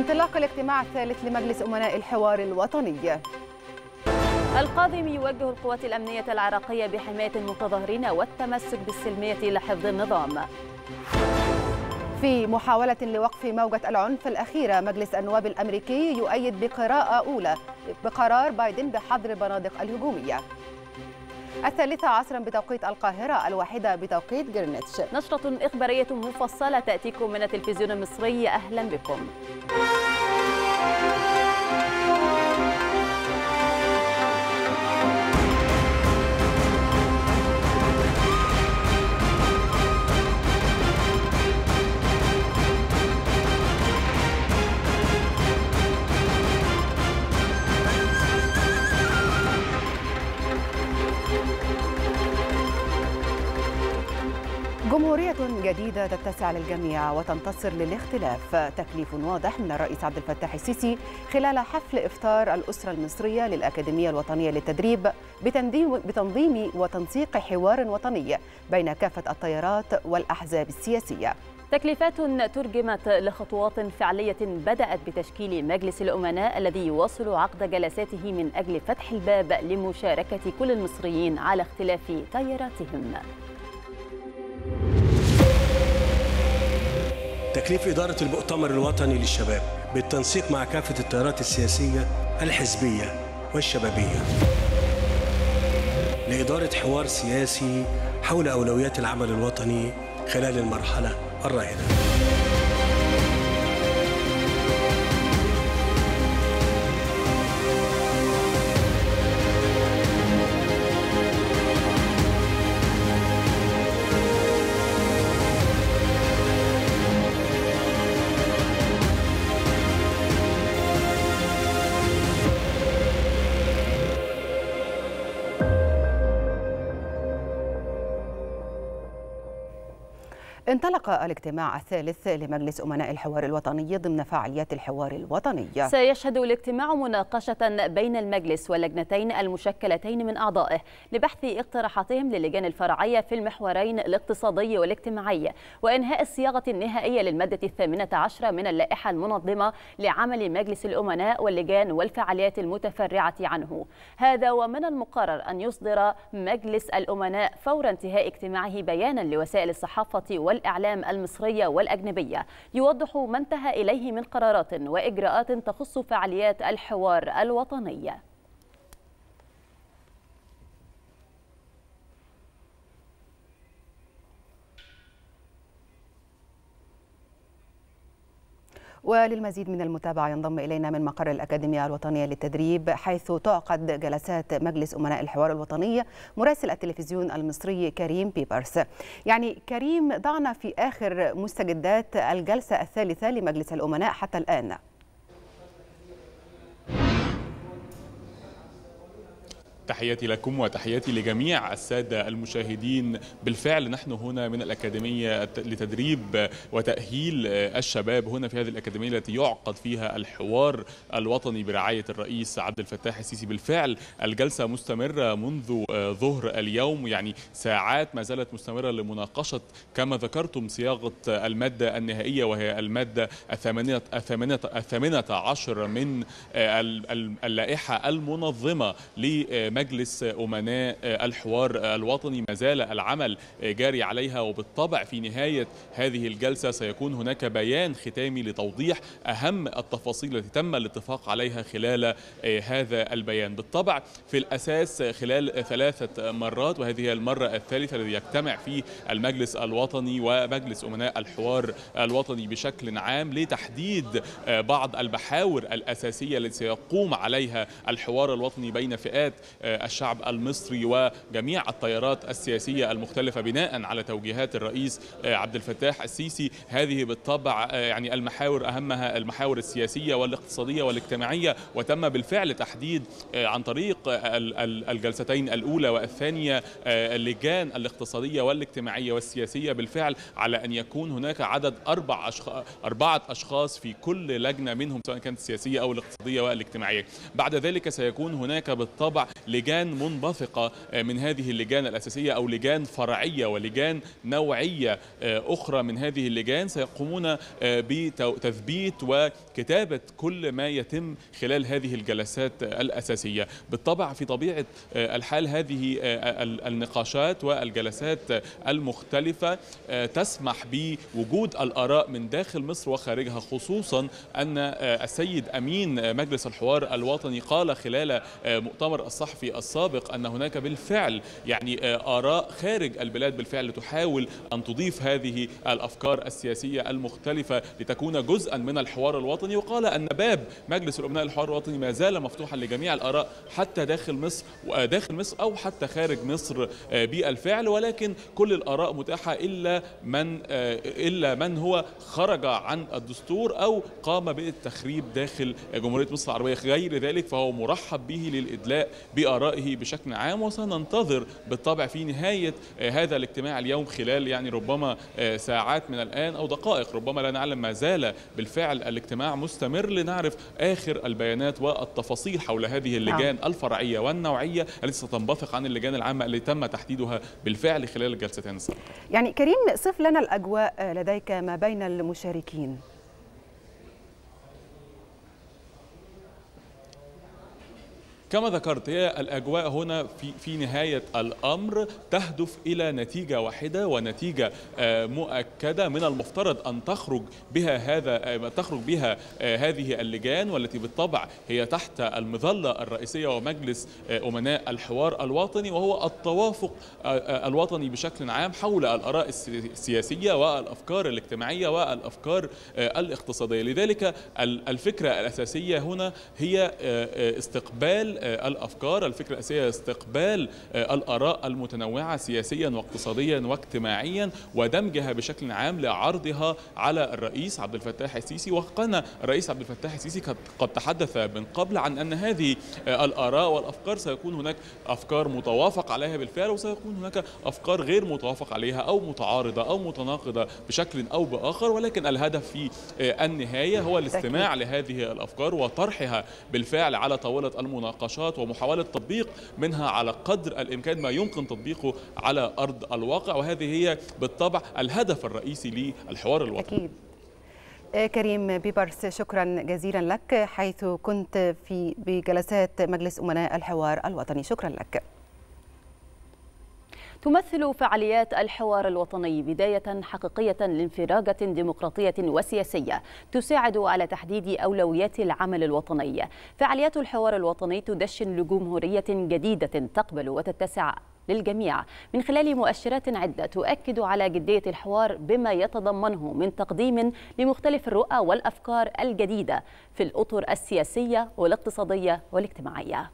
انطلاق الاجتماع الثالث لمجلس أمناء الحوار الوطني. القاضي يوجه القوات الأمنية العراقية بحماية المتظاهرين والتمسك بالسلمية لحفظ النظام. في محاولة لوقف موجة العنف الأخيرة، مجلس النواب الأمريكي يؤيد بقراءة أولى بقرار بايدن بحظر البنادق الهجومية. 13 بتوقيت القاهرة، 1 بتوقيت جرينتش. نشرة إخبارية مفصلة تأتيكم من التلفزيون المصري، أهلا بكم. جمهورية جديدة تتسع للجميع وتنتصر للاختلاف، تكليف واضح من الرئيس عبد الفتاح السيسي خلال حفل إفطار الأسرة المصرية للأكاديمية الوطنية للتدريب بتنظيم وتنسيق حوار وطني بين كافة التيارات والأحزاب السياسية. تكليفات ترجمت لخطوات فعلية بدأت بتشكيل مجلس الأمناء الذي يواصل عقد جلساته من أجل فتح الباب لمشاركة كل المصريين على اختلاف تياراتهم. تكليف إدارة المؤتمر الوطني للشباب بالتنسيق مع كافة التيارات السياسية الحزبية والشبابية لإدارة حوار سياسي حول أولويات العمل الوطني خلال المرحلة الراهنة. انطلق الاجتماع الثالث لمجلس أمناء الحوار الوطني ضمن فعاليات الحوار الوطني. سيشهد الاجتماع مناقشة بين المجلس واللجنتين المشكلتين من أعضائه لبحث اقتراحاتهم للجان الفرعية في المحورين الاقتصادي والاجتماعي، وإنهاء الصياغة النهائية للمادة 18 من اللائحة المنظمة لعمل مجلس الأمناء واللجان والفعاليات المتفرعة عنه. هذا ومن المقرر أن يصدر مجلس الأمناء فور انتهاء اجتماعه بيانا لوسائل الصحافة والإعلام المصرية والأجنبية يوضح ما انتهى إليه من قرارات وإجراءات تخص فعاليات الحوار الوطني. وللمزيد من المتابعة ينضم إلينا من مقر الأكاديمية الوطنية للتدريب حيث تعقد جلسات مجلس أمناء الحوار الوطني مراسل التلفزيون المصري كريم بيبرس. يعني كريم، ضعنا في آخر مستجدات الجلسة الثالثة لمجلس الأمناء حتى الآن. تحياتي لكم وتحياتي لجميع السادة المشاهدين. بالفعل نحن هنا من الأكاديمية لتدريب وتأهيل الشباب هنا في هذه الأكاديمية التي يعقد فيها الحوار الوطني برعاية الرئيس عبد الفتاح السيسي. بالفعل الجلسة مستمرة منذ ظهر اليوم، يعني ساعات ما زالت مستمرة لمناقشة كما ذكرتم صياغة المادة النهائية وهي المادة 18 من اللائحة المنظمة مجلس أمناء الحوار الوطني. ما زال العمل جاري عليها، وبالطبع في نهاية هذه الجلسة سيكون هناك بيان ختامي لتوضيح أهم التفاصيل التي تم الاتفاق عليها خلال هذا البيان. بالطبع في الأساس خلال 3 مرات، وهذه هي المرة الثالثة الذي يجتمع فيه المجلس الوطني ومجلس أمناء الحوار الوطني بشكل عام لتحديد بعض المحاور الأساسية التي سيقوم عليها الحوار الوطني بين فئات الشعب المصري وجميع التيارات السياسية المختلفة بناء على توجيهات الرئيس عبد الفتاح السيسي. هذه بالطبع يعني المحاور أهمها المحاور السياسية والاقتصادية والاجتماعية، وتم بالفعل تحديد عن طريق الجلستين الأولى والثانية اللجان الاقتصادية والاجتماعية والسياسية بالفعل على أن يكون هناك عدد 4 أشخاص في كل لجنة منهم، سواء كانت السياسية أو الاقتصادية والاجتماعية. بعد ذلك سيكون هناك بالطبع لجان منبثقة من هذه اللجان الأساسية أو لجان فرعية ولجان نوعية أخرى من هذه اللجان سيقومون بتثبيت وكتابة كل ما يتم خلال هذه الجلسات الأساسية. بالطبع في طبيعة الحال هذه النقاشات والجلسات المختلفة تسمح بوجود الآراء من داخل مصر وخارجها، خصوصا أن السيد أمين مجلس الحوار الوطني قال خلال مؤتمر الصحفي السابق أن هناك بالفعل آراء خارج البلاد بالفعل تحاول أن تضيف هذه الأفكار السياسية المختلفة لتكون جزءا من الحوار الوطني، وقال أن باب مجلس الأمناء الحوار الوطني ما زال مفتوحا لجميع الآراء حتى داخل مصر أو حتى خارج مصر بالفعل، ولكن كل الآراء متاحة إلا من هو خرج عن الدستور أو قام بالتخريب داخل جمهورية مصر العربية. غير ذلك فهو مرحب به للإدلاء بآرائه بشكل عام، وسننتظر بالطبع في نهاية هذا الاجتماع اليوم خلال ربما ساعات من الآن أو دقائق، ربما لا نعلم، ما زال بالفعل الاجتماع مستمر لنعرف آخر البيانات والتفاصيل حول هذه اللجان الفرعية والنوعية التي ستنبثق عن اللجان العامة التي تم تحديدها بالفعل خلال الجلستين السابقة. كريم، صف لنا الأجواء لديك ما بين المشاركين. كما ذكرت، هي الأجواء هنا في نهاية الأمر تهدف إلى نتيجة واحدة ونتيجة مؤكدة من المفترض أن تخرج بها هذه اللجان، والتي بالطبع هي تحت المظلة الرئيسية ومجلس أمناء الحوار الوطني، وهو التوافق الوطني بشكل عام حول الآراء السياسية والأفكار الاجتماعية والأفكار الاقتصادية. لذلك الفكرة الأساسية هنا هي استقبال الأفكار، الفكرة الأساسية استقبال الآراء المتنوعة سياسيا واقتصاديا واجتماعيا ودمجها بشكل عام لعرضها على الرئيس عبد الفتاح السيسي. وكان الرئيس عبد الفتاح السيسي قد تحدث من قبل عن أن هذه الآراء والأفكار سيكون هناك أفكار متوافق عليها بالفعل، وسيكون هناك أفكار غير متوافق عليها أو متعارضة أو متناقضة بشكل أو بآخر، ولكن الهدف في النهاية هو الاستماع لهذه الأفكار وطرحها بالفعل على طاولة المناقشات ومحاولة تطبيق منها على قدر الإمكان ما يمكن تطبيقه على أرض الواقع، وهذه هي بالطبع الهدف الرئيسي للحوار الوطني. أكيد. كريم بيبرس، شكرا جزيلا لك حيث كنت بجلسات مجلس أمناء الحوار الوطني. شكرا لك. تمثل فعاليات الحوار الوطني بداية حقيقية لانفراجة ديمقراطية وسياسية تساعد على تحديد أولويات العمل الوطني. فعاليات الحوار الوطني تدشن لجمهورية جديدة تقبل وتتسع للجميع من خلال مؤشرات عدة تؤكد على جدية الحوار بما يتضمنه من تقديم لمختلف الرؤى والأفكار الجديدة في الأطر السياسية والاقتصادية والاجتماعية.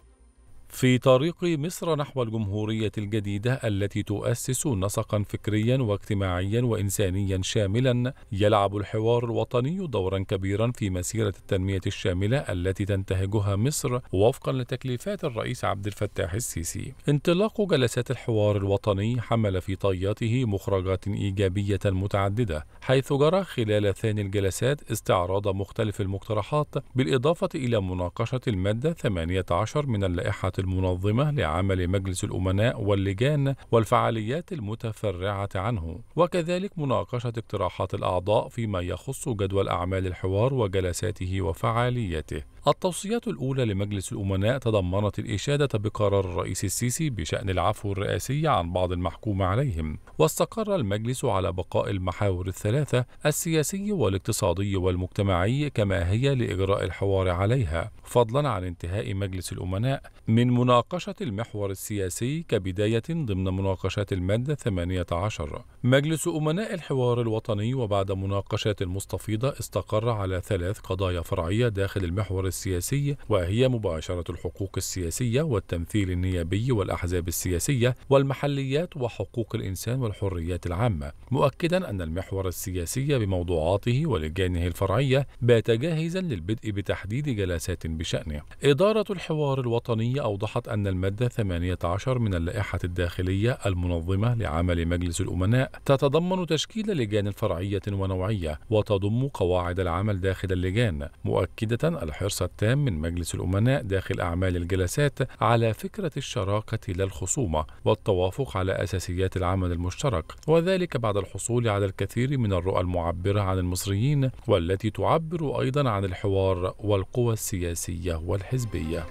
في طريق مصر نحو الجمهورية الجديدة التي تؤسس نسقا فكريا واجتماعيا وإنسانيا شاملا، يلعب الحوار الوطني دورا كبيرا في مسيرة التنمية الشاملة التي تنتهجها مصر وفقا لتكليفات الرئيس عبد الفتاح السيسي. انطلاق جلسات الحوار الوطني حمل في طياته مخرجات إيجابية متعددة، حيث جرى خلال ثاني الجلسات استعراض مختلف المقترحات بالإضافة إلى مناقشة المادة 18 من اللائحة المنظمة لعمل مجلس الأمناء واللجان والفعاليات المتفرعة عنه، وكذلك مناقشة اقتراحات الأعضاء فيما يخص جدول أعمال الحوار وجلساته وفعالياته. التوصيات الأولى لمجلس الأمناء تضمنت الإشادة بقرار الرئيس السيسي بشأن العفو الرئاسي عن بعض المحكوم عليهم، واستقر المجلس على بقاء المحاور الثلاثة السياسي والاقتصادي والمجتمعي كما هي لإجراء الحوار عليها، فضلا عن انتهاء مجلس الأمناء من مناقشة المحور السياسي كبداية ضمن مناقشات المادة 18. مجلس أمناء الحوار الوطني وبعد مناقشات مستفيضة استقر على 3 قضايا فرعية داخل المحور السياسي، وهي مباشرة الحقوق السياسية والتمثيل النيابي والأحزاب السياسية والمحليات وحقوق الإنسان والحريات العامة، مؤكدا أن المحور السياسي بموضوعاته ولجانه الفرعية بات جاهزا للبدء بتحديد جلسات بشأنه. إدارة الحوار الوطني أوضحت أن المادة 18 من اللائحة الداخلية المنظمة لعمل مجلس الأمناء تتضمن تشكيل لجان فرعية ونوعية وتضم قواعد العمل داخل اللجان، مؤكدة الحرص التام من مجلس الأمناء داخل أعمال الجلسات على فكرة الشراكة لا الخصومة والتوافق على أساسيات العمل المشترك، وذلك بعد الحصول على الكثير من الرؤى المعبرة عن المصريين والتي تعبر أيضا عن الحوار والقوى السياسية والحزبية.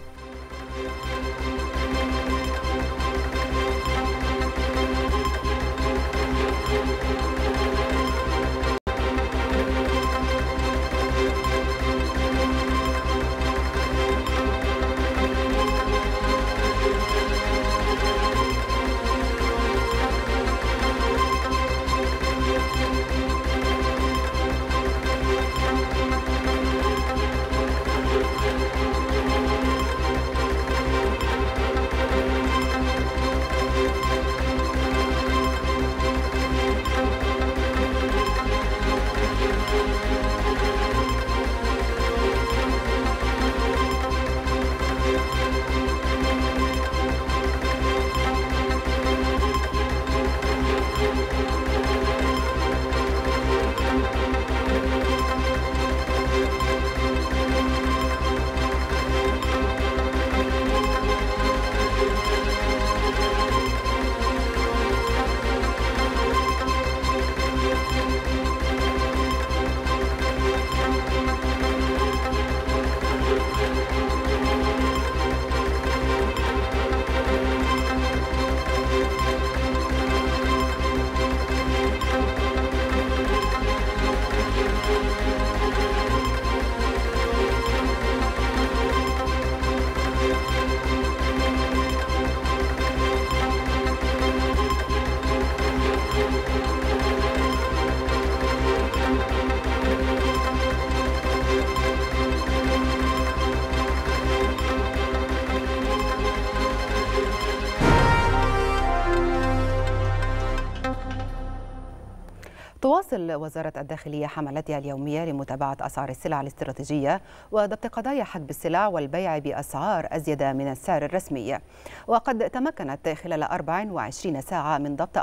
تواصل وزارة الداخلية حملاتها اليومية لمتابعة أسعار السلع الاستراتيجية وضبط قضايا حجب السلع والبيع بأسعار أزيد من السعر الرسمي. وقد تمكنت خلال 24 ساعة من ضبط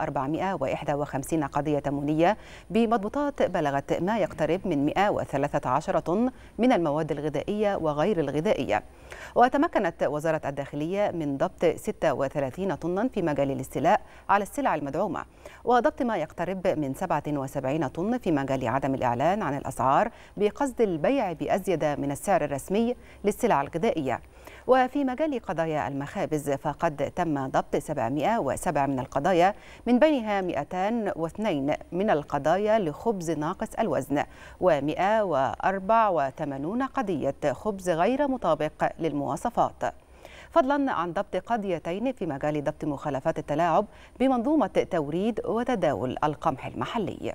451 قضية تموينية بمضبوطات بلغت ما يقترب من 113 طن من المواد الغذائية وغير الغذائية. وتمكنت وزارة الداخلية من ضبط 36 طنا في مجال الاستيلاء على السلع المدعومة، وضبط ما يقترب من 77 طن في مجال عدم الإعلان عن الأسعار بقصد البيع بأزيد من السعر الرسمي للسلع الغذائية. وفي مجال قضايا المخابز فقد تم ضبط 707 من القضايا، من بينها 202 من القضايا لخبز ناقص الوزن و184 قضية خبز غير مطابق للمواصفات، فضلا عن ضبط قضيتين في مجال ضبط مخالفات التلاعب بمنظومة توريد وتداول القمح المحلي.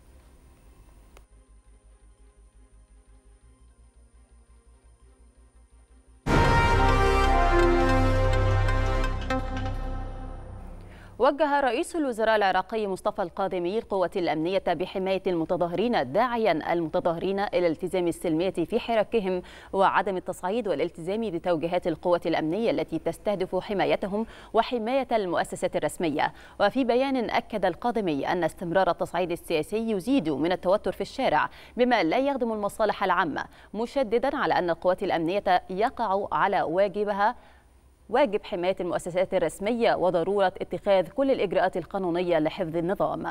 وجه رئيس الوزراء العراقي مصطفى الكاظمي القوات الأمنية بحماية المتظاهرين، داعيا المتظاهرين إلى الالتزام السلمية في حراكهم وعدم التصعيد والالتزام بتوجيهات القوات الأمنية التي تستهدف حمايتهم وحماية المؤسسات الرسمية. وفي بيان أكد الكاظمي أن استمرار التصعيد السياسي يزيد من التوتر في الشارع بما لا يخدم المصالح العامة، مشددا على أن القوات الأمنية يقع على واجب حماية المؤسسات الرسمية وضرورة اتخاذ كل الإجراءات القانونية لحفظ النظام.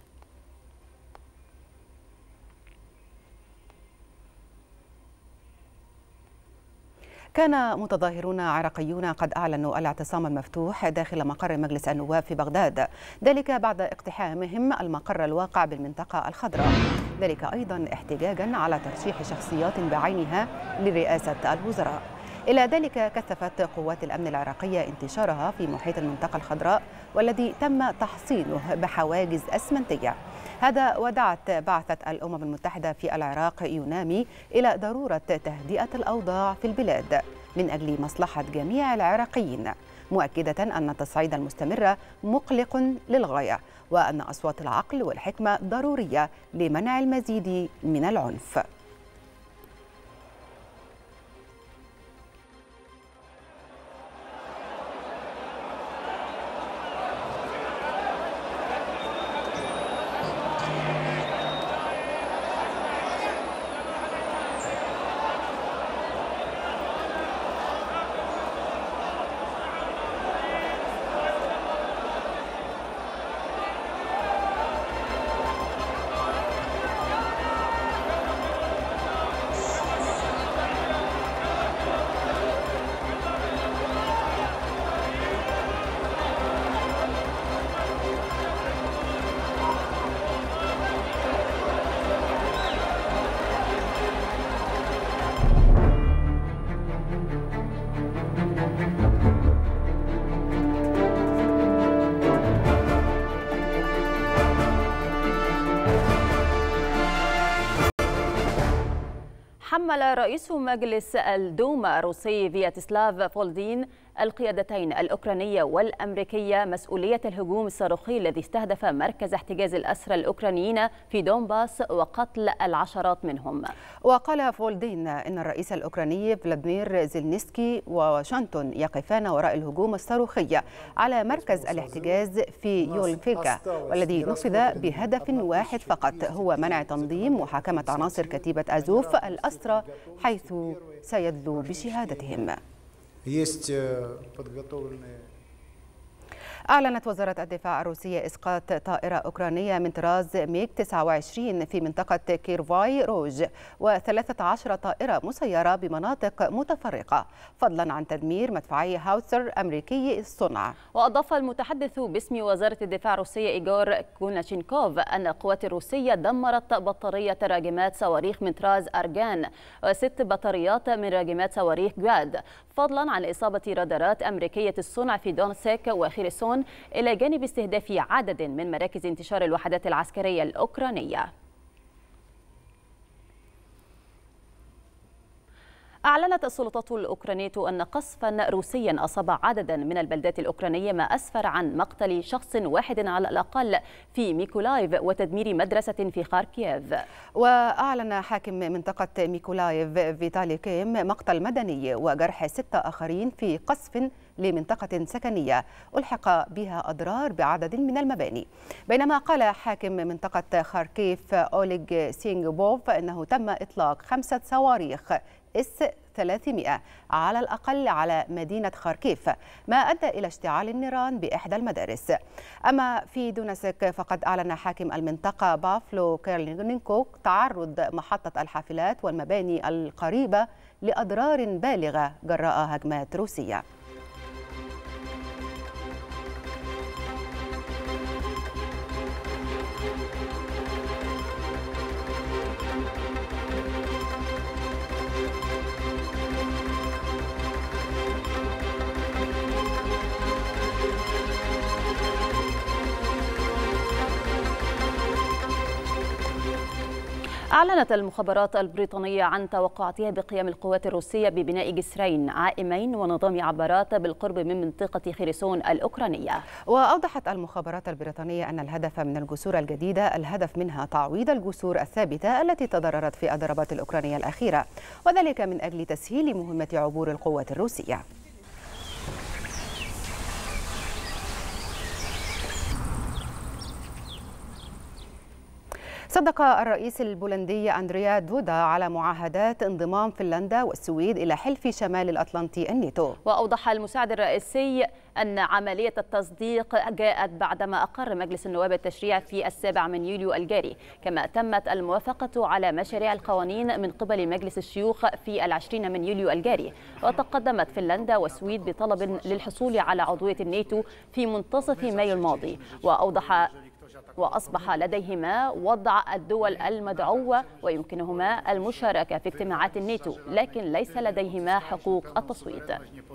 كان متظاهرون عراقيون قد أعلنوا الاعتصام المفتوح داخل مقر مجلس النواب في بغداد، ذلك بعد اقتحامهم المقر الواقع بالمنطقة الخضراء، ذلك أيضا احتجاجا على ترشيح شخصيات بعينها لرئاسة الوزراء. إلى ذلك كثفت قوات الأمن العراقية انتشارها في محيط المنطقة الخضراء والذي تم تحصينه بحواجز أسمنتية. هذا ودعت بعثة الأمم المتحدة في العراق يونامي إلى ضرورة تهدئة الأوضاع في البلاد من أجل مصلحة جميع العراقيين، مؤكدة أن التصعيد المستمر مقلق للغاية وأن أصوات العقل والحكمة ضرورية لمنع المزيد من العنف. حمل رئيس مجلس الدوما الروسي فياتسلاف فولدين القيادتين الأوكرانية والأمريكية مسؤولية الهجوم الصاروخي الذي استهدف مركز احتجاز الأسرى الأوكرانيين في دونباس وقتل العشرات منهم. وقال فولدين إن الرئيس الأوكراني فلاديمير زيلنسكي وواشنطن يقفان وراء الهجوم الصاروخي على مركز الاحتجاز في يولفيكا، والذي نفذ بهدف واحد فقط، هو منع تنظيم محاكمة عناصر كتيبة أزوف الأسرى حيث سيدلو بشهادتهم. أعلنت وزارة الدفاع الروسية إسقاط طائرة أوكرانية من طراز ميغ 29 في منطقة كيرفاي روج و13 طائرة مسيرة بمناطق متفرقة، فضلا عن تدمير مدفعي هاوتسر أمريكي الصنع. وأضاف المتحدث باسم وزارة الدفاع الروسية إيغور كوناشينكوف أن القوات الروسية دمرت بطارية راجمات صواريخ من طراز أرجان و6 بطاريات من راجمات صواريخ جراد، فضلا عن إصابة رادارات أمريكية الصنع في دونسك وخيرسون، إلى جانب استهداف عدد من مراكز انتشار الوحدات العسكرية الأوكرانية. أعلنت السلطات الأوكرانية أن قصفا روسيا أصاب عددا من البلدات الأوكرانية، ما أسفر عن مقتل شخص واحد على الأقل في ميكولايف وتدمير مدرسة في خاركييف. وأعلن حاكم منطقة ميكولايف فيتالي كيم مقتل مدني وجرح 6 آخرين في قصف لمنطقة سكنية ألحق بها أضرار بعدد من المباني، بينما قال حاكم منطقة خاركيف أوليغ سينغبوف أنه تم إطلاق 5 صواريخ S-300 على الأقل على مدينة خاركيف، ما أدى إلى اشتعال النيران بإحدى المدارس. أما في دونسك فقد أعلن حاكم المنطقة بافلو كيرلينكو تعرض محطة الحافلات والمباني القريبة لأضرار بالغة جراء هجمات روسية. أعلنت المخابرات البريطانية عن توقعاتها بقيام القوات الروسية ببناء جسرين عائمين ونظام عبارات بالقرب من منطقة خيرسون الأوكرانية. وأوضحت المخابرات البريطانية أن الهدف من الجسور الجديدة الهدف منها تعويض الجسور الثابتة التي تضررت في الضربات الأوكرانية الأخيرة، وذلك من أجل تسهيل مهمة عبور القوات الروسية. صدق الرئيس البولندي أندريا دودا على معاهدات انضمام فنلندا والسويد إلى حلف شمال الأطلنطي الناتو. وأوضح المساعد الرئيسي أن عملية التصديق جاءت بعدما أقر مجلس النواب التشريع في 7 من يوليو الجاري، كما تمت الموافقة على مشاريع القوانين من قبل مجلس الشيوخ في 20 من يوليو الجاري. وتقدمت فنلندا والسويد بطلب للحصول على عضوية الناتو في منتصف مايو الماضي. وأصبح لديهما وضع الدول المدعوة ويمكنهما المشاركة في اجتماعات الناتو، لكن ليس لديهما حقوق التصويت.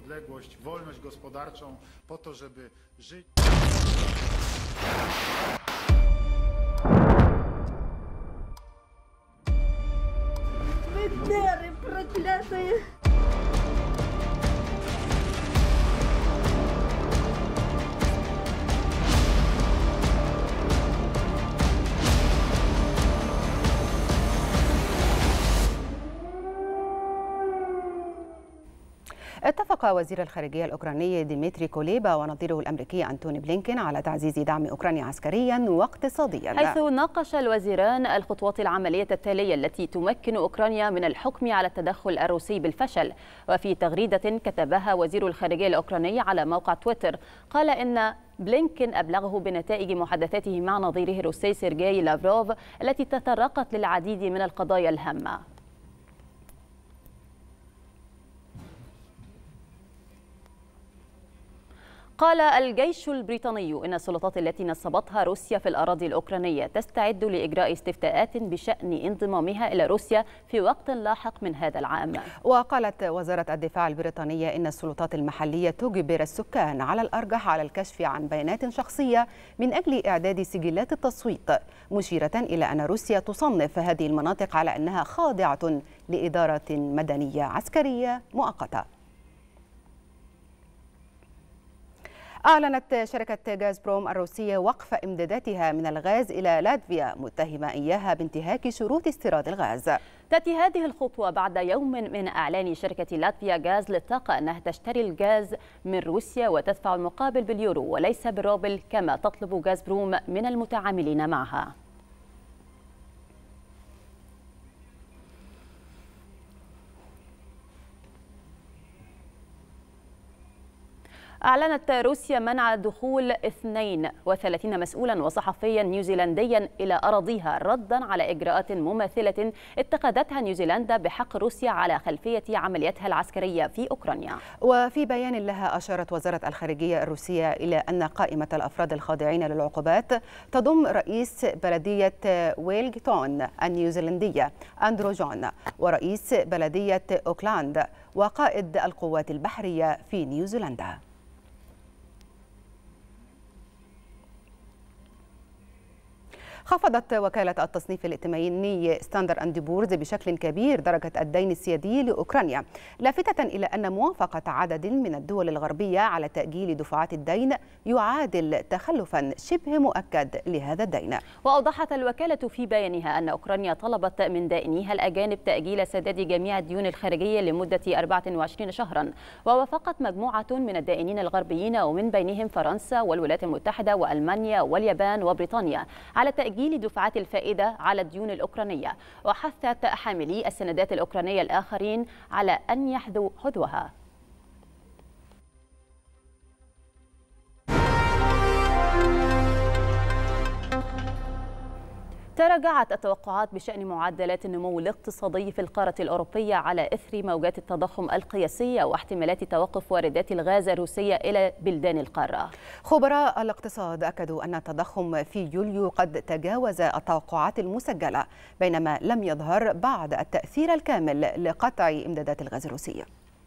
اتفق وزير الخارجية الأوكراني ديمتري كوليبا ونظيره الأمريكي أنتوني بلينكين على تعزيز دعم أوكرانيا عسكريا واقتصاديا، حيث ناقش الوزيران الخطوات العملية التالية التي تمكن أوكرانيا من الحكم على التدخل الروسي بالفشل. وفي تغريدة كتبها وزير الخارجية الأوكراني على موقع تويتر، قال إن بلينكين أبلغه بنتائج محادثاته مع نظيره الروسي سيرجي لافروف التي تطرقت للعديد من القضايا الهامة. قال الجيش البريطاني إن السلطات التي نصبتها روسيا في الأراضي الأوكرانية تستعد لإجراء استفتاءات بشأن انضمامها إلى روسيا في وقت لاحق من هذا العام. وقالت وزارة الدفاع البريطانية إن السلطات المحلية تجبر السكان على الأرجح على الكشف عن بيانات شخصية من أجل إعداد سجلات التصويت، مشيرة إلى أن روسيا تصنف هذه المناطق على أنها خاضعة لإدارة مدنية عسكرية مؤقتة. أعلنت شركة غازبروم الروسية وقف إمداداتها من الغاز إلى لاتفيا، متهمة إياها بانتهاك شروط استيراد الغاز. تأتي هذه الخطوة بعد يوم من إعلان شركة لاتفيا غاز للطاقة أنها تشتري الغاز من روسيا وتدفع المقابل باليورو وليس بالروبل كما تطلب غازبروم من المتعاملين معها. أعلنت روسيا منع دخول 32 مسؤولا وصحفيا نيوزيلنديا إلى أراضيها ردا على إجراءات مماثلة اتخذتها نيوزيلندا بحق روسيا على خلفية عملياتها العسكرية في أوكرانيا. وفي بيان لها أشارت وزارة الخارجية الروسية إلى أن قائمة الأفراد الخاضعين للعقوبات تضم رئيس بلدية ويلغتون النيوزيلندية أندرو جون، ورئيس بلدية أوكلاند، وقائد القوات البحرية في نيوزيلندا. خفضت وكالة التصنيف الائتماني ستاندرد أند بورز بشكل كبير درجة الدين السيادي لأوكرانيا، لافتة إلى أن موافقة عدد من الدول الغربية على تأجيل دفعات الدين يعادل تخلفا شبه مؤكد لهذا الدين. وأوضحت الوكالة في بيانها أن أوكرانيا طلبت من دائنيها الأجانب تأجيل سداد جميع الديون الخارجية لمدة 24 شهرا، ووافقت مجموعة من الدائنين الغربيين ومن بينهم فرنسا والولايات المتحدة وألمانيا واليابان وبريطانيا على تأجيل دفعات الفائدة على الديون الأوكرانية، وحثت حاملي السندات الأوكرانية الآخرين على أن يحذوا حذوها. تراجعت التوقعات بشأن معدلات النمو الاقتصادي في القارة الأوروبية على إثر موجات التضخم القياسية واحتمالات توقف واردات الغاز الروسية إلى بلدان القارة. خبراء الاقتصاد أكدوا أن التضخم في يوليو قد تجاوز التوقعات المسجلة، بينما لم يظهر بعد التأثير الكامل لقطع إمدادات الغاز الروسية.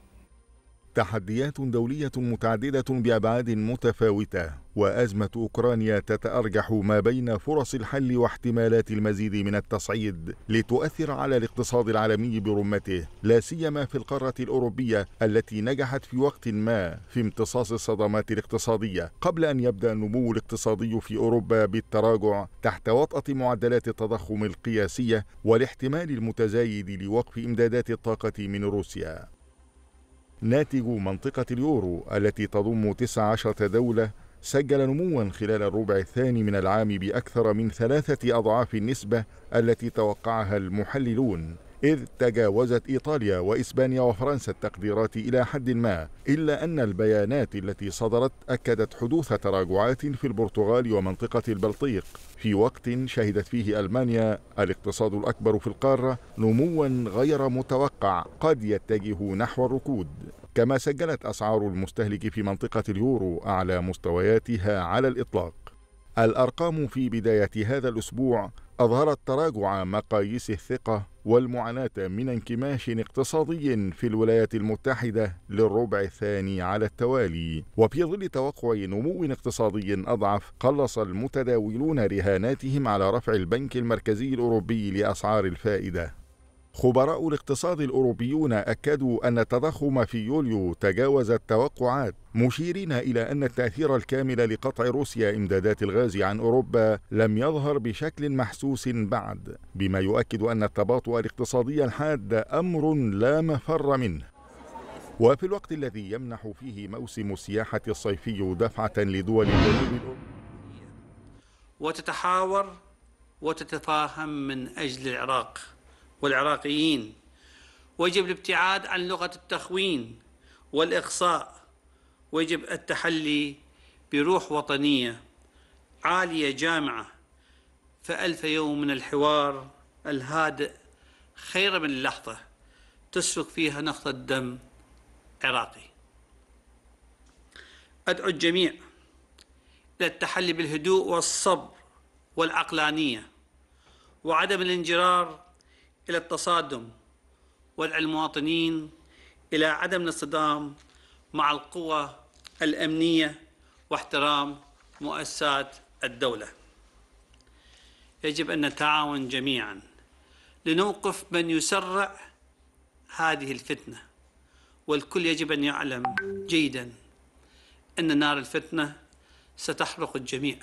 تحديات دولية متعددة بأبعاد متفاوتة، وأزمة أوكرانيا تتأرجح ما بين فرص الحل واحتمالات المزيد من التصعيد لتؤثر على الاقتصاد العالمي برمته، لا سيما في القارة الأوروبية التي نجحت في وقت ما في امتصاص الصدمات الاقتصادية قبل أن يبدأ النمو الاقتصادي في أوروبا بالتراجع تحت وطأة معدلات التضخم القياسية والاحتمال المتزايد لوقف إمدادات الطاقة من روسيا. ناتج منطقة اليورو التي تضم 19 دولة سجل نموا خلال الربع الثاني من العام بأكثر من 3 أضعاف النسبة التي توقعها المحللون، إذ تجاوزت إيطاليا وإسبانيا وفرنسا التقديرات إلى حد ما، إلا أن البيانات التي صدرت أكدت حدوث تراجعات في البرتغال ومنطقة البلطيق في وقت شهدت فيه ألمانيا الاقتصاد الأكبر في القارة نموا غير متوقع قد يتجه نحو الركود. كما سجلت أسعار المستهلك في منطقة اليورو أعلى مستوياتها على الإطلاق. الأرقام في بداية هذا الأسبوع أظهرت تراجع مقاييس الثقة والمعاناة من انكماش اقتصادي في الولايات المتحدة للربع الثاني على التوالي. وفي ظل توقع نمو اقتصادي أضعف، قلص المتداولون رهاناتهم على رفع البنك المركزي الأوروبي لأسعار الفائدة. خبراء الاقتصاد الأوروبيون أكدوا أن التضخم في يوليو تجاوز التوقعات، مشيرين إلى أن التأثير الكامل لقطع روسيا إمدادات الغاز عن أوروبا لم يظهر بشكل محسوس بعد، بما يؤكد أن التباطؤ الاقتصادي الحاد أمر لا مفر منه. وفي الوقت الذي يمنح فيه موسم السياحة الصيفي دفعة لدول الجنوب وتتحاور وتتفاهم من أجل العراق والعراقيين، ويجب الابتعاد عن لغة التخوين والإقصاء، ويجب التحلي بروح وطنية عالية جامعة، فألف يوم من الحوار الهادئ خير من اللحظة تسفك فيها نقطة دم عراقي. أدعو الجميع إلى التحلي بالهدوء والصبر والعقلانية وعدم الانجرار إلى التصادم، وادعو المواطنين إلى عدم الاصطدام مع القوى الأمنية واحترام مؤسسات الدولة. يجب أن نتعاون جميعا لنوقف من يسرع هذه الفتنة، والكل يجب أن يعلم جيدا أن نار الفتنة ستحرق الجميع،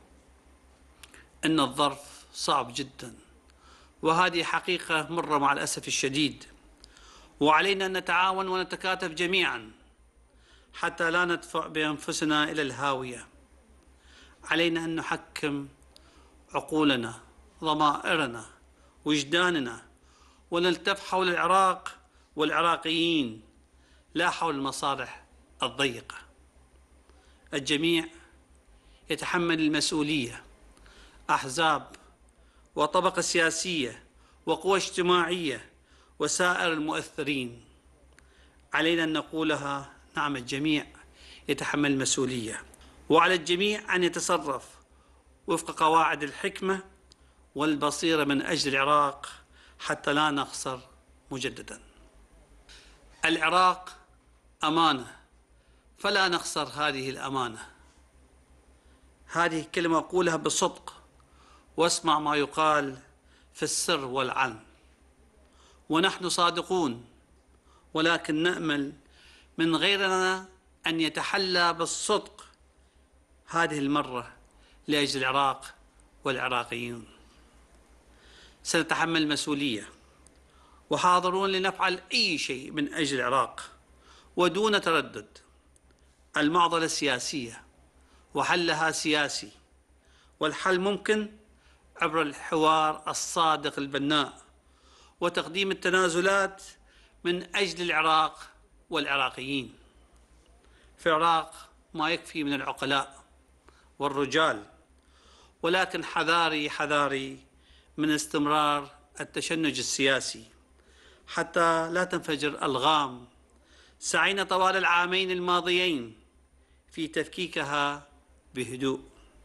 أن الظرف صعب جدا، وهذه حقيقة مرة مع الأسف الشديد، وعلينا أن نتعاون ونتكاتف جميعا حتى لا ندفع بأنفسنا إلى الهاوية. علينا أن نحكم عقولنا، ضمائرنا، وجداننا، ونلتف حول العراق والعراقيين لا حول المصالح الضيقة. الجميع يتحمل المسؤولية، أحزاب وطبقة سياسية وقوى اجتماعية وسائر المؤثرين. علينا أن نقولها نعم، الجميع يتحمل المسؤولية، وعلى الجميع أن يتصرف وفق قواعد الحكمة والبصيرة من أجل العراق حتى لا نخسر مجددا. العراق أمانة، فلا نخسر هذه الأمانة. هذه الكلمة أقولها بصدق، واسمع ما يقال في السر والعلن. ونحن صادقون، ولكن نأمل من غيرنا أن يتحلى بالصدق هذه المرة لأجل العراق والعراقيين. سنتحمل المسؤولية وحاضرون لنفعل أي شيء من أجل العراق ودون تردد. المعضلة سياسية وحلها سياسي، والحل ممكن عبر الحوار الصادق البناء وتقديم التنازلات من أجل العراق والعراقيين. في العراق ما يكفي من العقلاء والرجال، ولكن حذاري حذاري من استمرار التشنج السياسي حتى لا تنفجر ألغام سعينا طوال العامين الماضيين في تفكيكها بهدوء.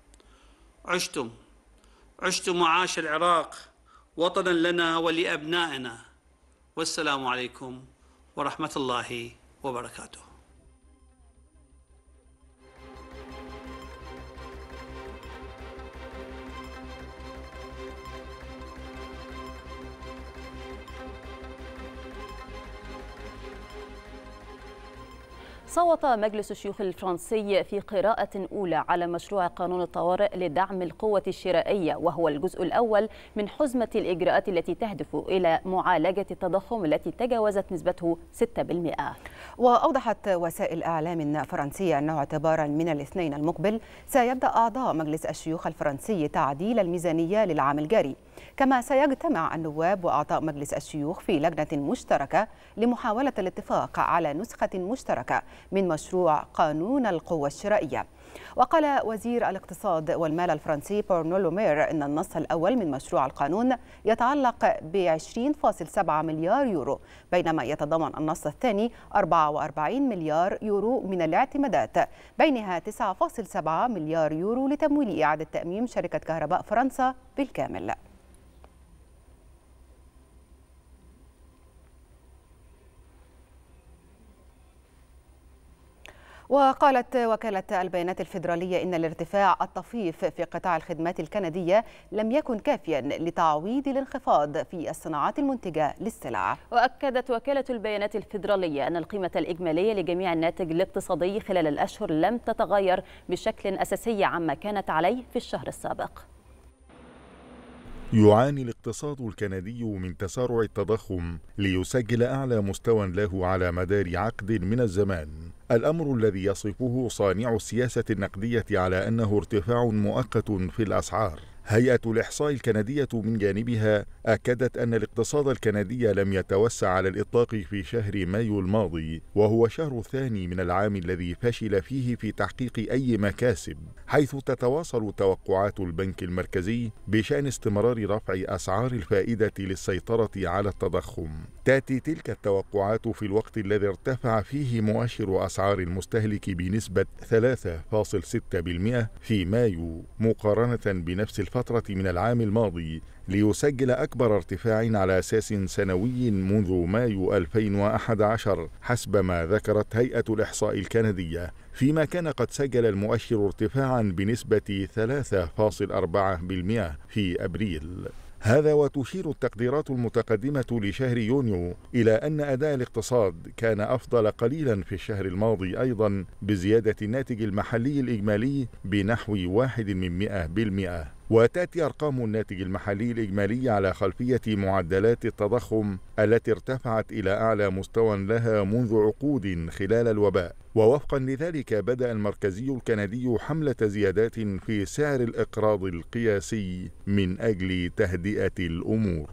عشتم وعاش العراق وطنا لنا ولأبنائنا، والسلام عليكم ورحمة الله وبركاته. صوت مجلس الشيوخ الفرنسي في قراءة أولى على مشروع قانون الطوارئ لدعم القوة الشرائية، وهو الجزء الأول من حزمة الإجراءات التي تهدف إلى معالجة التضخم التي تجاوزت نسبته 6%. وأوضحت وسائل إعلام فرنسية أنه اعتبارا من الاثنين المقبل سيبدأ أعضاء مجلس الشيوخ الفرنسي تعديل الميزانية للعام الجاري، كما سيجتمع النواب وأعضاء مجلس الشيوخ في لجنة مشتركة لمحاولة الاتفاق على نسخة مشتركة من مشروع قانون القوة الشرائية. وقال وزير الاقتصاد والمال الفرنسي بورنو لومير إن النص الأول من مشروع القانون يتعلق ب 20.7 مليار يورو، بينما يتضمن النص الثاني 44 مليار يورو من الاعتمادات، بينها 9.7 مليار يورو لتمويل إعادة تأميم شركة كهرباء فرنسا بالكامل. وقالت وكالة البيانات الفيدرالية إن الارتفاع الطفيف في قطاع الخدمات الكندية لم يكن كافيا لتعويض الانخفاض في الصناعات المنتجة للسلع. وأكدت وكالة البيانات الفيدرالية أن القيمة الإجمالية لجميع الناتج الاقتصادي خلال الأشهر لم تتغير بشكل أساسي عما كانت عليه في الشهر السابق. يعاني الاقتصاد الكندي من تسارع التضخم ليسجل أعلى مستوى له على مدار عقد من الزمان، الأمر الذي يصفه صانع السياسة النقدية على أنه ارتفاع مؤقت في الأسعار. هيئة الإحصاء الكندية من جانبها أكدت أن الاقتصاد الكندي لم يتوسع على الإطلاق في شهر مايو الماضي، وهو الشهر الثاني من العام الذي فشل فيه في تحقيق أي مكاسب، حيث تتواصل توقعات البنك المركزي بشأن استمرار رفع أسعار الفائدة للسيطرة على التضخم. تأتي تلك التوقعات في الوقت الذي ارتفع فيه مؤشر أسعار المستهلك بنسبة 3.6% في مايو مقارنة بنفس الفترة من العام الماضي، ليسجل أكبر ارتفاع على أساس سنوي منذ مايو 2011 حسب ما ذكرت هيئة الإحصاء الكندية، فيما كان قد سجل المؤشر ارتفاعا بنسبة 3.4% في أبريل. هذا وتشير التقديرات المتقدمة لشهر يونيو إلى أن أداء الاقتصاد كان أفضل قليلا في الشهر الماضي أيضا، بزيادة الناتج المحلي الإجمالي بنحو 1%. وتأتي أرقام الناتج المحلي الإجمالي على خلفية معدلات التضخم التي ارتفعت إلى أعلى مستوى لها منذ عقود خلال الوباء. ووفقا لذلك بدأ المركزي الكندي حملة زيادات في سعر الإقراض القياسي من أجل تهدئة الأمور.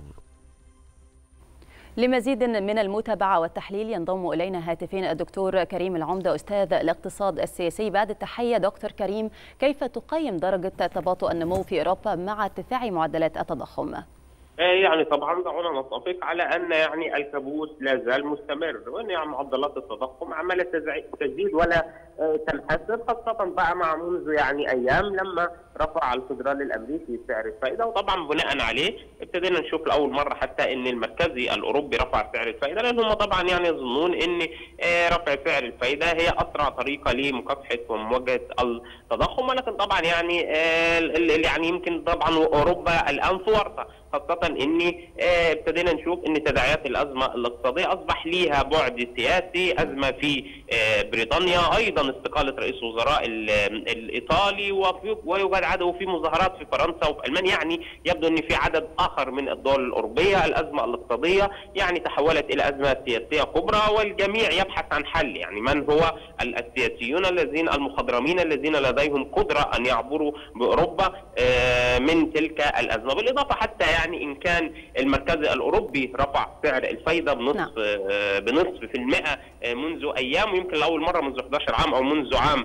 لمزيد من المتابعة والتحليل ينضم إلينا هاتفيا الدكتور كريم العمدة أستاذ الاقتصاد السياسي. بعد التحية دكتور كريم، كيف تقيم درجة تباطؤ النمو في أوروبا مع ارتفاع معدلات التضخم؟ يعني طبعا دعونا نتفق على ان يعني الكابوس لا زال مستمر، وان يعني معدلات التضخم عماله تزيد ولا تنحسر، خاصه بقى مع منذ يعني ايام لما رفع الفدرالي الامريكي سعر الفائده، وطبعا بناء عليه ابتدينا نشوف لاول مره حتى ان المركزي الاوروبي رفع سعر الفائده، لان هم طبعا يعني يظنون ان رفع سعر الفائده هي اسرع طريقه لمكافحه ومواجهه التضخم، ولكن طبعا يعني يمكن طبعا اوروبا الان في ورطه، خاصة ان ابتدينا نشوف ان تداعيات الازمة الاقتصادية اصبح ليها بعد سياسي، ازمة في بريطانيا، ايضا استقالة رئيس وزراء الايطالي، ويوجد عدد في مظاهرات في فرنسا وفي المانيا، يعني يبدو ان في عدد اخر من الدول الاوروبية الازمة الاقتصادية يعني تحولت الى ازمة سياسية كبرى، والجميع يبحث عن حل، يعني من هو السياسيون الذين المخضرمين الذين لديهم قدرة ان يعبروا باوروبا من تلك الازمة، بالاضافة حتى يعني إن كان المركزي الأوروبي رفع سعر الفايدة بنصف في المئة منذ أيام، ويمكن لأول مرة منذ 11 عام أو منذ عام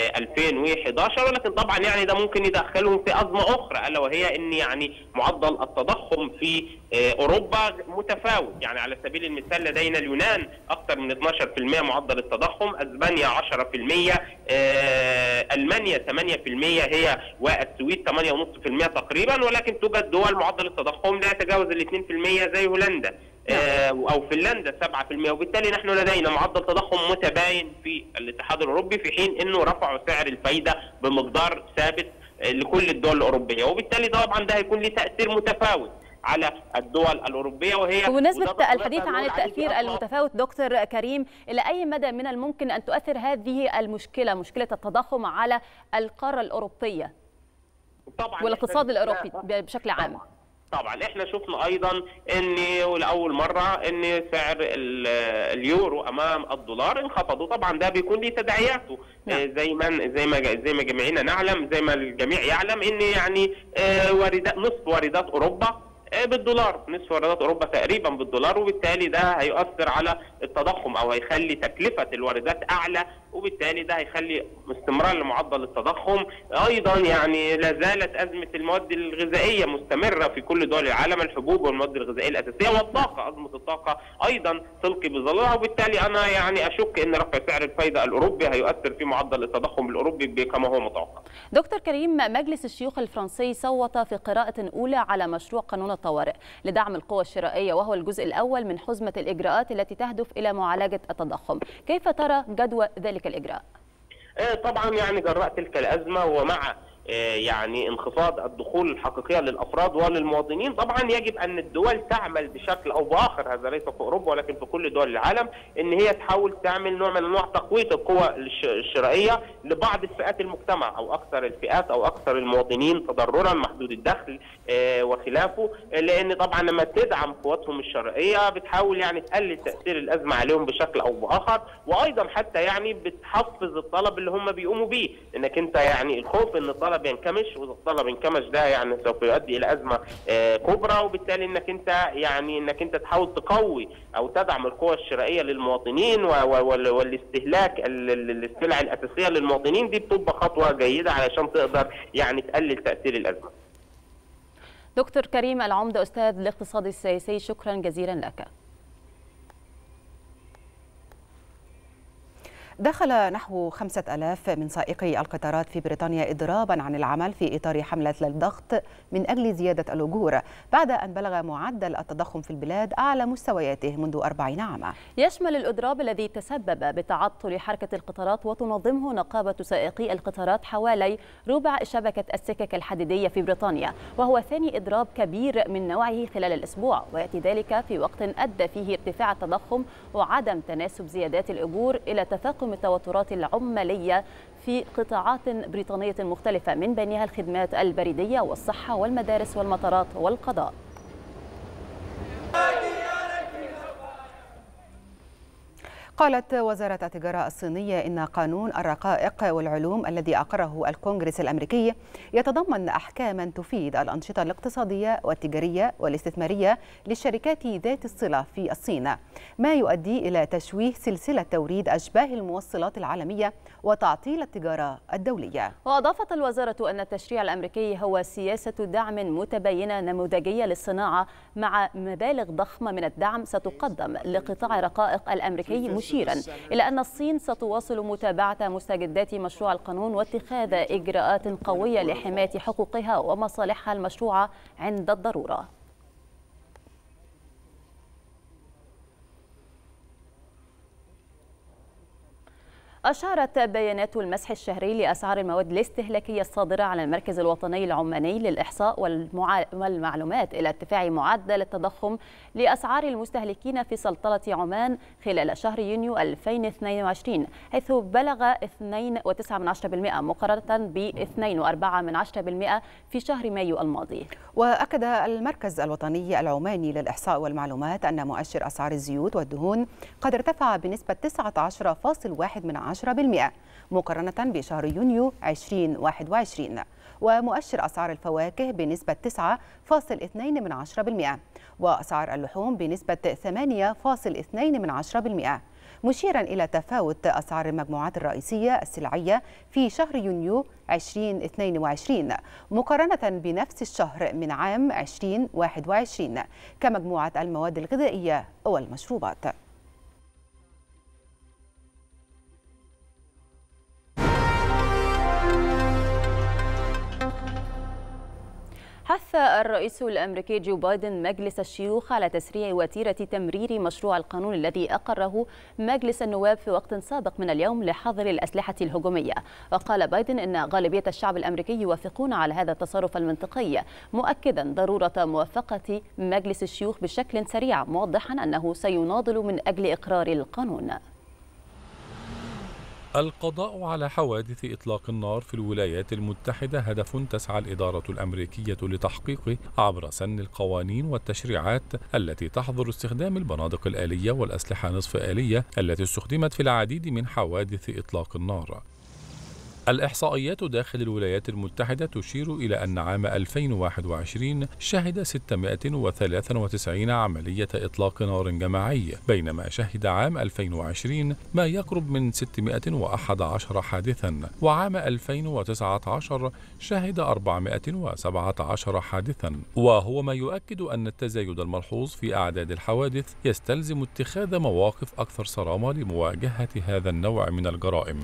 2011، ولكن طبعا يعني ده ممكن يدخلهم في أزمة أخرى، ألا وهي إن يعني معدل التضخم في أوروبا متفاوت، يعني على سبيل المثال لدينا اليونان أكثر من 12% معدل التضخم، أسبانيا 10%، ألمانيا 8% هي، والسويد 8.5% تقريبا، ولكن توجد دول معدل التضخم لا يتجاوز 2% زي هولندا أو فنلندا 7%، وبالتالي نحن لدينا معدل تضخم متباين في الاتحاد الأوروبي، في حين أنه رفعوا سعر الفايدة بمقدار ثابت لكل الدول الأوروبية، وبالتالي طبعا ده هيكون له تأثير متفاوت على الدول الأوروبية. وهي بمناسبة الحديث عن التأثير المتفاوت دكتور كريم، إلى أي مدى من الممكن أن تؤثر هذه المشكلة، مشكلة التضخم، على القارة الأوروبية والاقتصاد الأوروبي بشكل عام؟ طبعا احنا شفنا ايضا ان لاول مره ان سعر اليورو امام الدولار انخفضوا، طبعا ده بيكون ليه تداعياته زي ما جميعنا نعلم، زي ما الجميع يعلم ان يعني نصف واردات اوروبا بالدولار، نصف واردات اوروبا تقريبا بالدولار، وبالتالي ده هيؤثر على التضخم او هيخلي تكلفه الواردات اعلى، وبالتالي ده هيخلي استمرار لمعدل التضخم. ايضا يعني لا زالت ازمه المواد الغذائيه مستمره في كل دول العالم، الحبوب والمواد الغذائيه الاساسيه والطاقه، ازمه الطاقه ايضا تلقي بظلها، وبالتالي انا يعني اشك ان رفع سعر الفايده الاوروبي هيؤثر في معدل التضخم الاوروبي كما هو متوقع. دكتور كريم، مجلس الشيوخ الفرنسي صوت في قراءه اولى على مشروع قانون الطوارئ لدعم القوى الشرائيه، وهو الجزء الاول من حزمه الاجراءات التي تهدف الى معالجه التضخم، كيف ترى جدوى ذلك الإجراء؟ طبعا يعني جراء تلك الأزمة ومع يعني انخفاض الدخول الحقيقية للأفراد وللمواطنين، طبعا يجب أن الدول تعمل بشكل أو بآخر، هذا ليس في أوروبا ولكن في كل دول العالم، أن هي تحاول تعمل نوع من أنواع تقوية القوى الشرائية لبعض الفئات المجتمع أو أكثر الفئات أو أكثر المواطنين تضررا، محدود الدخل وخلافه، لأن طبعا لما تدعم قوتهم الشرائية بتحاول يعني تقلل تأثير الأزمة عليهم بشكل أو بآخر، وأيضا حتى يعني بتحفز الطلب اللي هم بيقوموا بيه، إنك أنت يعني الخوف إن الطلب الطلب ينكمش، والطلب انكمش ده يعني سوف يؤدي الى ازمه كبرى، وبالتالي انك انت تحاول تقوي او تدعم القوى الشرائيه للمواطنين والاستهلاك السلع الاساسيه للمواطنين، دي بتبقى خطوه جيده علشان تقدر يعني تقلل تاثير الازمه. دكتور كريم العمدة أستاذ الاقتصاد السياسي، شكرا جزيلا لك. دخل نحو 5000 من سائقي القطارات في بريطانيا إضرابا عن العمل في إطار حملة للضغط من أجل زيادة الأجور بعد أن بلغ معدل التضخم في البلاد أعلى مستوياته منذ 40 عاما. يشمل الإضراب الذي تسبب بتعطل حركة القطارات وتنظمه نقابة سائقي القطارات حوالي ربع شبكة السكك الحديدية في بريطانيا، وهو ثاني إضراب كبير من نوعه خلال الأسبوع، ويأتي ذلك في وقت أدى فيه ارتفاع التضخم وعدم تناسب زيادات الأجور إلى تفاقم التوترات العمالية في قطاعات بريطانية مختلفة من بينها الخدمات البريدية والصحة والمدارس والمطارات والقضاء. قالت وزارة التجارة الصينية إن قانون الرقائق والعلوم الذي أقره الكونغرس الأمريكي يتضمن أحكاما تفيد الأنشطة الاقتصادية والتجارية والاستثمارية للشركات ذات الصلة في الصين، ما يؤدي إلى تشويه سلسلة توريد أشباه الموصلات العالمية وتعطيل التجارة الدولية. وأضافت الوزارة أن التشريع الأمريكي هو سياسة دعم متباينة نموذجية للصناعة مع مبالغ ضخمة من الدعم ستقدم لقطاع الرقائق الأمريكي، مشيرا إلى أن الصين ستواصل متابعة مستجدات مشروع القانون واتخاذ إجراءات قوية لحماية حقوقها ومصالحها المشروعة عند الضرورة. أشارت بيانات المسح الشهري لأسعار المواد الاستهلاكية الصادرة على المركز الوطني العماني للإحصاء والمعلومات إلى ارتفاع معدل التضخم لأسعار المستهلكين في سلطنة عمان خلال شهر يونيو 2022، حيث بلغ 2.9% مقارنة ب 2.4% في شهر مايو الماضي. وأكد المركز الوطني العماني للإحصاء والمعلومات أن مؤشر أسعار الزيوت والدهون قد ارتفع بنسبة 19.1% مقارنة بشهر يونيو 2021، ومؤشر أسعار الفواكه بنسبة 9.2%، وأسعار اللحوم بنسبة 8.2%، مشيرا إلى تفاوت أسعار المجموعات الرئيسية السلعية في شهر يونيو 2022 مقارنة بنفس الشهر من عام 2021 كمجموعة المواد الغذائية والمشروبات. حث الرئيس الأمريكي جو بايدن مجلس الشيوخ على تسريع وتيرة تمرير مشروع القانون الذي أقره مجلس النواب في وقت سابق من اليوم لحظر الأسلحة الهجومية. وقال بايدن إن غالبية الشعب الأمريكي يوافقون على هذا التصرف المنطقي، مؤكدا ضرورة موافقة مجلس الشيوخ بشكل سريع، موضحا أنه سيناضل من أجل إقرار القانون. القضاء على حوادث إطلاق النار في الولايات المتحدة هدف تسعى الإدارة الأمريكية لتحقيقه عبر سن القوانين والتشريعات التي تحظر استخدام البنادق الآلية والأسلحة نصف آلية التي استخدمت في العديد من حوادث إطلاق النار. الإحصائيات داخل الولايات المتحدة تشير إلى أن عام 2021 شهد 693 عملية إطلاق نار جماعي، بينما شهد عام 2020 ما يقرب من 611 حادثا، وعام 2019 شهد 417 حادثا، وهو ما يؤكد أن التزايد الملحوظ في أعداد الحوادث يستلزم اتخاذ مواقف أكثر صرامة لمواجهة هذا النوع من الجرائم.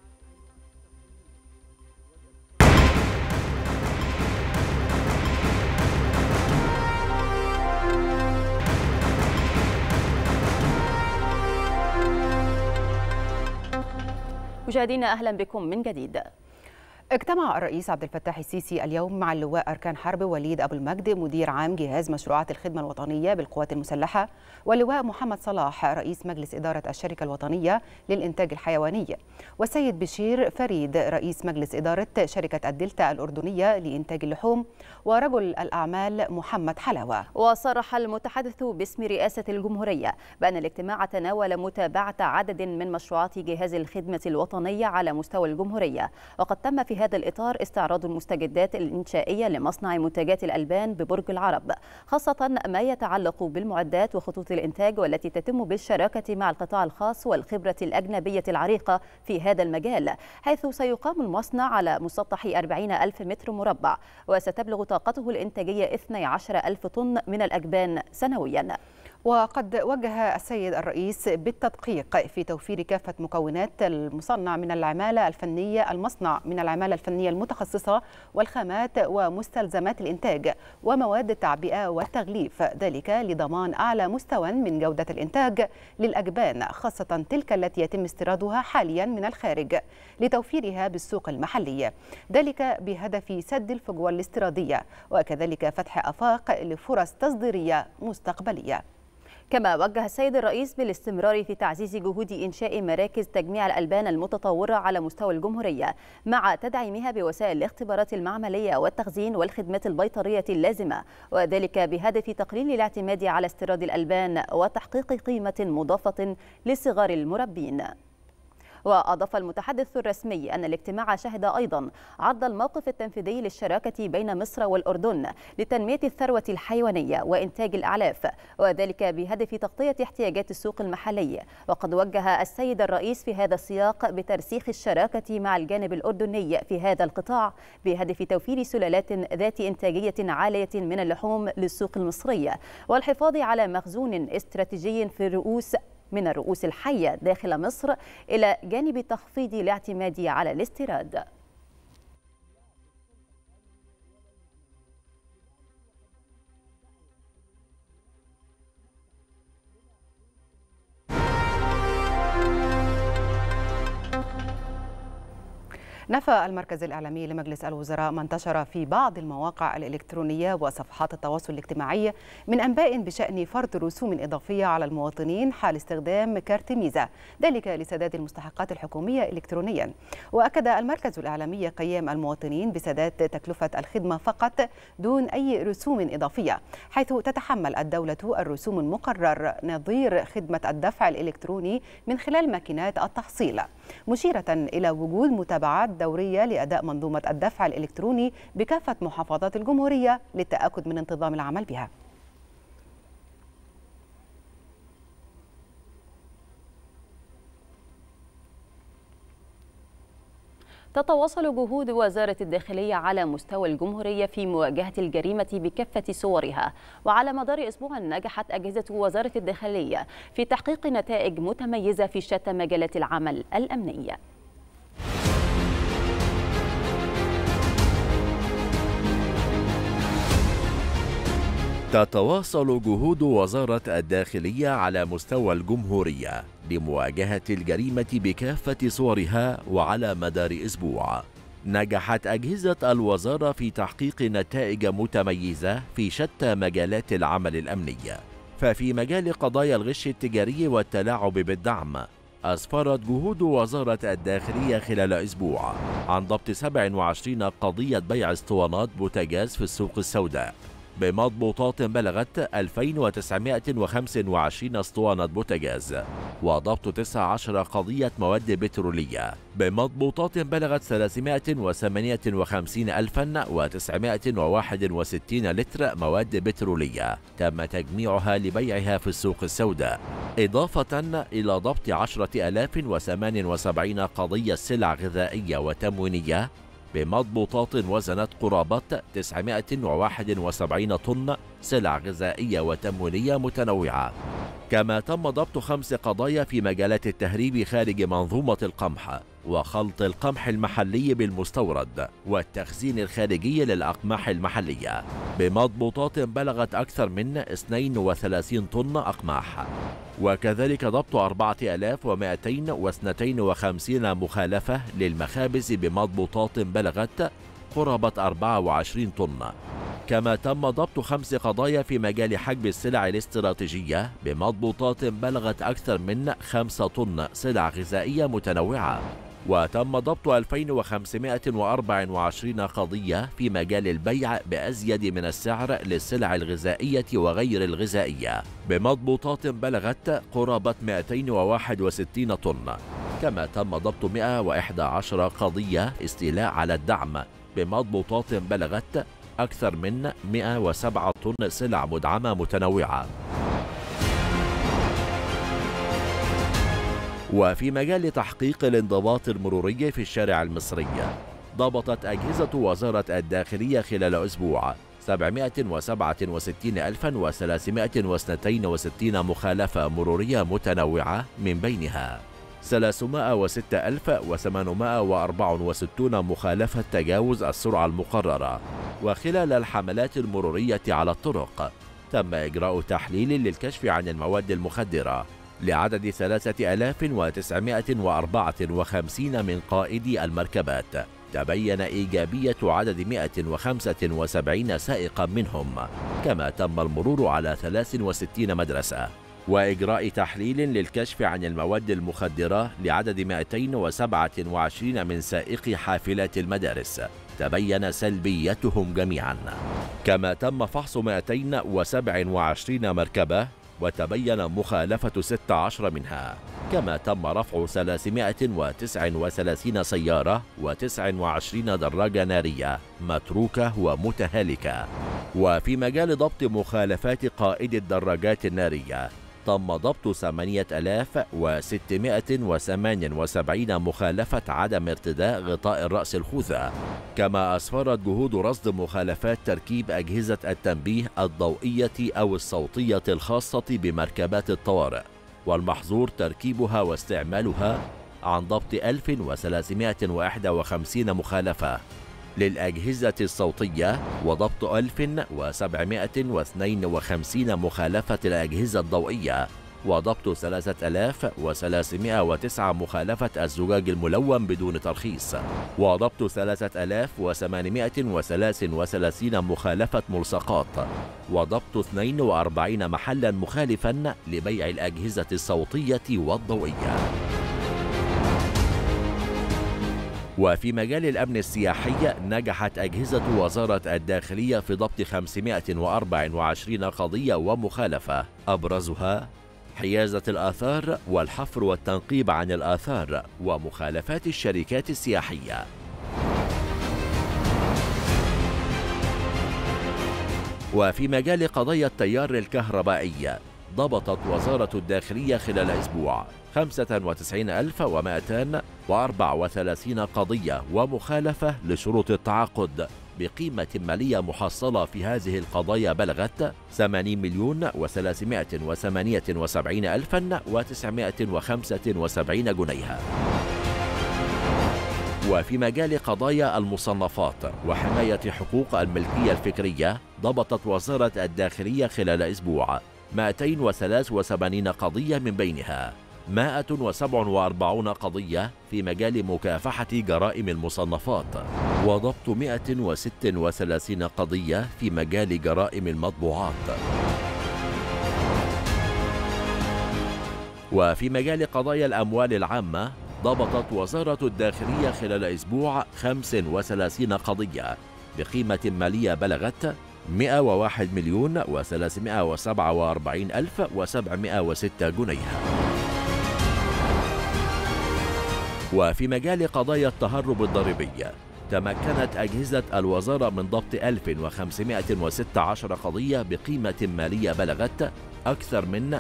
مشاهدينا أهلا بكم من جديد. اجتمع الرئيس عبد الفتاح السيسي اليوم مع اللواء أركان حرب وليد أبو المجد مدير عام جهاز مشروعات الخدمة الوطنية بالقوات المسلحة، واللواء محمد صلاح رئيس مجلس إدارة الشركة الوطنية للإنتاج الحيواني، والسيد بشير فريد رئيس مجلس إدارة شركة الدلتا الأردنية لإنتاج اللحوم، ورجل الأعمال محمد حلاوة. وصرح المتحدث باسم رئاسة الجمهورية بأن الاجتماع تناول متابعة عدد من مشروعات جهاز الخدمة الوطنية على مستوى الجمهورية، وقد تم في هذا الإطار استعراض المستجدات الإنشائية لمصنع منتجات الألبان ببرج العرب، خاصة ما يتعلق بالمعدات وخطوط الإنتاج والتي تتم بالشراكة مع القطاع الخاص والخبرة الأجنبية العريقة في هذا المجال، حيث سيقام المصنع على مسطح 40,000 متر مربع، وستبلغ طاقته الإنتاجية 12,000 طن من الأجبان سنويا. وقد وجه السيد الرئيس بالتدقيق في توفير كافة مكونات المصنع من العمالة الفنية المتخصصة والخامات ومستلزمات الإنتاج ومواد التعبئة والتغليف، ذلك لضمان أعلى مستوى من جودة الإنتاج للأجبان، خاصة تلك التي يتم استيرادها حاليا من الخارج لتوفيرها بالسوق المحلي، ذلك بهدف سد الفجوة الاستيرادية وكذلك فتح آفاق لفرص تصديرية مستقبلية. كما وجه السيد الرئيس بالاستمرار في تعزيز جهود إنشاء مراكز تجميع الألبان المتطورة على مستوى الجمهورية، مع تدعيمها بوسائل الاختبارات المعملية والتخزين والخدمات البيطرية اللازمة، وذلك بهدف تقليل الاعتماد على استيراد الألبان وتحقيق قيمة مضافة لصغار المربين. وأضاف المتحدث الرسمي أن الاجتماع شهد أيضا عرض الموقف التنفيذي للشراكة بين مصر والأردن لتنمية الثروة الحيوانية وإنتاج الأعلاف، وذلك بهدف تغطية احتياجات السوق المحلي. وقد وجه السيد الرئيس في هذا السياق بترسيخ الشراكة مع الجانب الأردني في هذا القطاع بهدف توفير سلالات ذات إنتاجية عالية من اللحوم للسوق المصرية، والحفاظ على مخزون استراتيجي من الرؤوس الحية داخل مصر، إلى جانب تخفيض الاعتماد على الاستيراد. نفى المركز الإعلامي لمجلس الوزراء ما انتشر في بعض المواقع الإلكترونية وصفحات التواصل الاجتماعي من أنباء بشأن فرض رسوم إضافية على المواطنين حال استخدام كارت ميزة، ذلك لسداد المستحقات الحكومية إلكترونيا. وأكد المركز الإعلامي قيام المواطنين بسداد تكلفة الخدمة فقط دون أي رسوم إضافية، حيث تتحمل الدولة الرسوم المقرر نظير خدمة الدفع الإلكتروني من خلال ماكينات التحصيل، مشيرة إلى وجود متابعات دورية لأداء منظومة الدفع الإلكتروني بكافة محافظات الجمهورية للتأكد من انتظام العمل بها. تتواصل جهود وزارة الداخلية على مستوى الجمهورية في مواجهة الجريمة بكافة صورها، وعلى مدار أسبوع نجحت أجهزة وزارة الداخلية في تحقيق نتائج متميزة في شتى مجالات العمل الأمنية. تتواصل جهود وزارة الداخلية على مستوى الجمهورية لمواجهة الجريمة بكافة صورها، وعلى مدار أسبوع نجحت أجهزة الوزارة في تحقيق نتائج متميزة في شتى مجالات العمل الأمني. ففي مجال قضايا الغش التجاري والتلاعب بالدعم، أسفرت جهود وزارة الداخلية خلال أسبوع عن ضبط 27 قضية بيع اسطوانات بوتاجاز في السوق السوداء بمضبوطات بلغت 2925 اسطوانة بوتاجاز، وضبط 19 قضية مواد بترولية بمضبوطات بلغت 358,961 لتر مواد بترولية تم تجميعها لبيعها في السوق السوداء، إضافة إلى ضبط 10,078 قضية سلع غذائية وتموينية بمضبوطات وزنت قرابة 971 طن سلع غذائية وتموينية متنوعة. كما تم ضبط 5 قضايا في مجالات التهريب خارج منظومة القمح وخلط القمح المحلي بالمستورد والتخزين الخارجي للأقماح المحلية بمضبوطات بلغت أكثر من 32 طن أقماح. وكذلك ضبط 4252 مخالفة للمخابز بمضبوطات بلغت قرابة 24 طن. كما تم ضبط 5 قضايا في مجال حجب السلع الاستراتيجية بمضبوطات بلغت أكثر من 5 طن سلع غذائية متنوعة. وتم ضبط 2524 قضية في مجال البيع بأزيد من السعر للسلع الغذائية وغير الغذائية بمضبوطات بلغت قرابة 261 طن. كما تم ضبط 111 قضية استيلاء على الدعم بمضبوطات بلغت أكثر من 107 طن سلع مدعمة متنوعة. وفي مجال تحقيق الانضباط المروري في الشارع المصري، ضبطت أجهزة وزارة الداخلية خلال أسبوع 767,362 مخالفة مرورية متنوعة، من بينها 306,864 مخالفة تجاوز السرعة المقررة. وخلال الحملات المرورية على الطرق تم إجراء تحليل للكشف عن المواد المخدرة لعدد 3954 من قائدي المركبات. تبين إيجابية عدد 175 سائقا منهم، كما تم المرور على 63 مدرسة وإجراء تحليل للكشف عن المواد المخدرة لعدد 227 من سائقي حافلات المدارس. تبين سلبيتهم جميعا. كما تم فحص 227 مركبة وتبين مخالفة 16 منها. كما تم رفع 339 سيارة و29 دراجة نارية متروكة ومتهالكة. وفي مجال ضبط مخالفات قائد الدراجات النارية، تم ضبط 8678 مخالفة عدم ارتداء غطاء الرأس الخوذة. كما أسفرت جهود رصد مخالفات تركيب أجهزة التنبيه الضوئية أو الصوتية الخاصة بمركبات الطوارئ والمحظور تركيبها واستعمالها عن ضبط 1351 مخالفة للأجهزة الصوتية، وضبط 1752 مخالفة الأجهزة الضوئية، وضبط 3309 مخالفة الزجاج الملون بدون ترخيص، وضبط 3833 مخالفة ملصقات، وضبط 42 محلا مخالفا لبيع الأجهزة الصوتية والضوئية. وفي مجال الأمن السياحي، نجحت أجهزة وزارة الداخلية في ضبط 524 قضية ومخالفة، أبرزها حيازة الآثار والحفر والتنقيب عن الآثار ومخالفات الشركات السياحية. وفي مجال قضايا التيار الكهربائي، ضبطت وزارة الداخلية خلال أسبوع 95,234 قضية ومخالفة لشروط التعاقد بقيمة مالية محصلة في هذه القضايا بلغت 80,378,975 جنيها. وفي مجال قضايا المصنفات وحماية حقوق الملكية الفكرية، ضبطت وزارة الداخلية خلال أسبوع 283 قضية، من بينها 147 قضية في مجال مكافحة جرائم المصنفات، وضبط 136 قضية في مجال جرائم المطبوعات. وفي مجال قضايا الأموال العامة، ضبطت وزارة الداخلية خلال أسبوع 35 قضية بقيمة مالية بلغت 101,347,706 جنيها. وفي مجال قضايا التهرب الضريبي، تمكنت أجهزة الوزارة من ضبط 1516 قضية بقيمة مالية بلغت أكثر من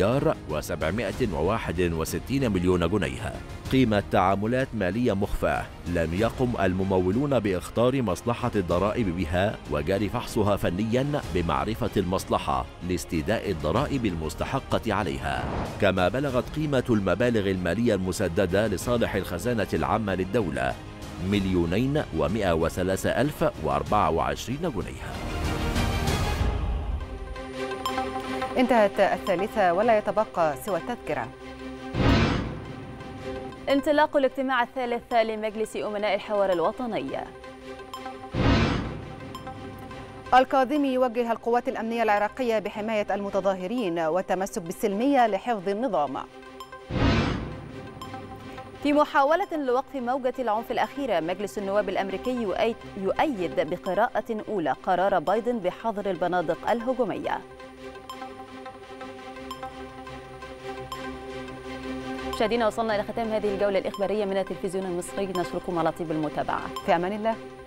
1,761,000,000 جنيه، قيمة تعاملات مالية مخفاة لم يقم الممولون باختار مصلحة الضرائب بها وجاري فحصها فنيا بمعرفة المصلحة لاستيداء الضرائب المستحقة عليها. كما بلغت قيمة المبالغ المالية المسددة لصالح الخزانة العامة للدولة 2,103,024 جنيها. انتهت الثالثة ولا يتبقى سوى التذكرة. انطلاق الاجتماع الثالث لمجلس أمناء الحوار الوطني. الكاظمي يوجه القوات الأمنية العراقية بحماية المتظاهرين والتمسك بالسلمية لحفظ النظام. في محاولة لوقف موجة العنف الأخيرة، مجلس النواب الأمريكي يؤيد بقراءة أولى قرار بايدن بحظر البنادق الهجومية. مشاهدينا وصلنا إلى ختام هذه الجولة الإخبارية من التلفزيون المصري، نشكركم على طيب المتابعة. في أمان الله.